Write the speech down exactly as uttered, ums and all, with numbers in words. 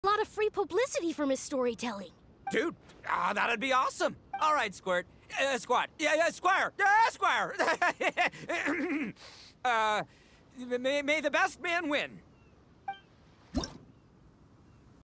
A lot of free publicity from his storytelling. Dude, ah, that'd be awesome. All right, Squirt. Uh, Squad. Yeah, yeah, Squire. Yeah, Squire. uh, may, may the best man win.